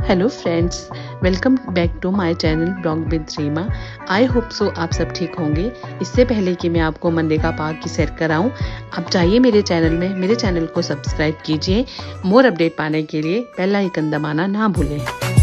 Hello friends, welcome back to my channel blog with Reema. I hope so आप सब ठीक होंगे। इससे पहले कि मैं आपको मनरेगा पार्क की सैर कराऊं, आप जाइए मेरे चैनल को सब्सक्राइब कीजिए। मोर अपडेट पाने के लिए बेल आइकन दबाना ना भूलें।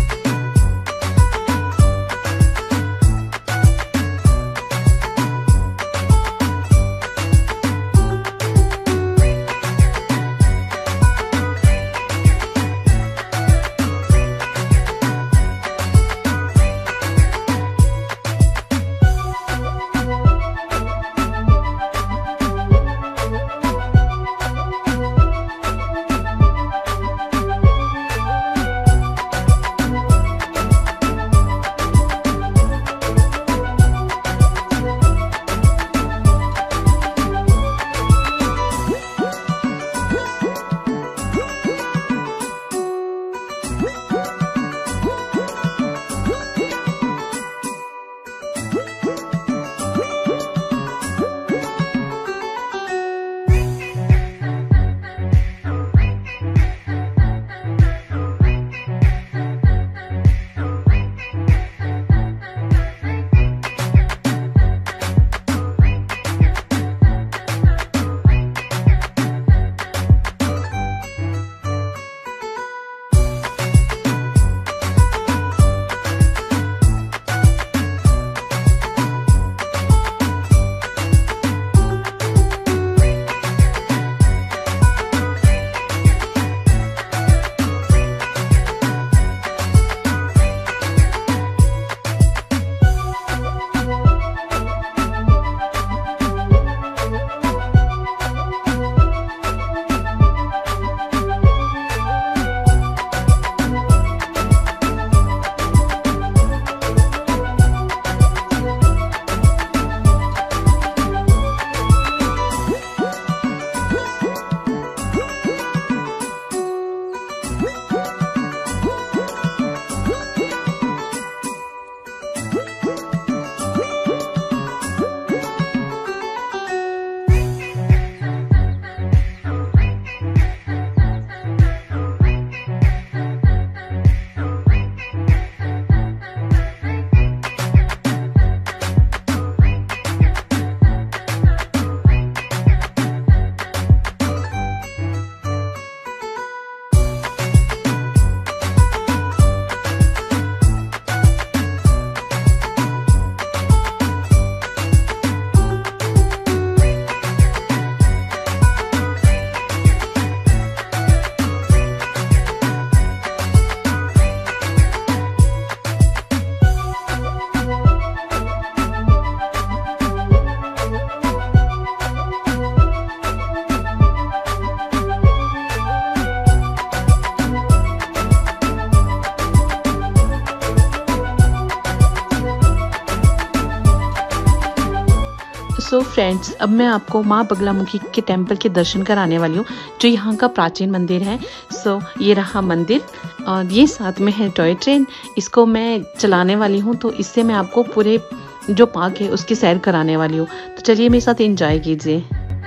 सो फ्रेंड्स, अब मैं आपको माँ बगलामुखी के टेम्पल के दर्शन कराने वाली हूँ, जो यहाँ का प्राचीन मंदिर है। सो ये रहा मंदिर और ये साथ में है टॉय ट्रेन। इसको मैं चलाने वाली हूँ, तो इससे मैं आपको पूरे जो पार्क है उसकी सैर कराने वाली हूँ। तो चलिए मेरे साथ एंजॉय कीजिए।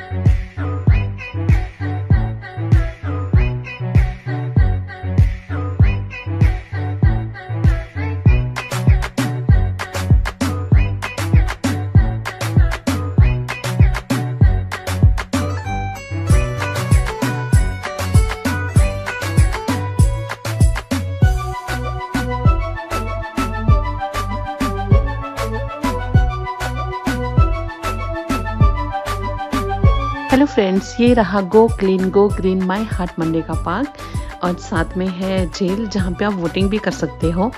हेलो फ्रेंड्स, ये रहा go clean go green my heart MNREGA park और साथ में है जेल, जहाँ पे आप वोटिंग भी कर सकते हो।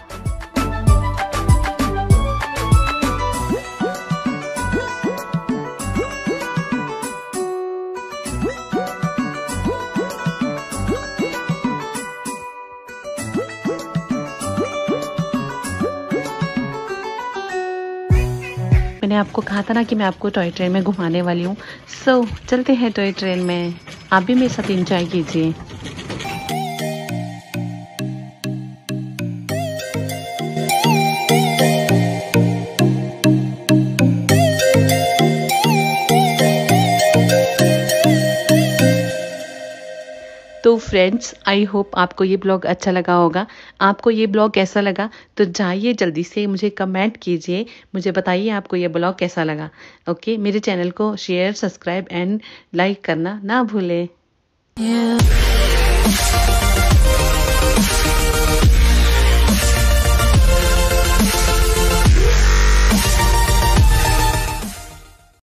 मैंने आपको कहा था ना कि मैं आपको टॉय ट्रेन में घुमाने वाली हूँ। सो चलते हैं टॉय ट्रेन में, आप भी मेरे साथ एंजॉय कीजिए। तो फ्रेंड्स, आई होप आपको ये ब्लॉग अच्छा लगा होगा। आपको ये ब्लॉग कैसा लगा तो जाइए जल्दी से मुझे कमेंट कीजिए, मुझे बताइए आपको ये ब्लॉग कैसा लगा। ओके, मेरे चैनल को शेयर, सब्सक्राइब एंड लाइक करना ना भूलें।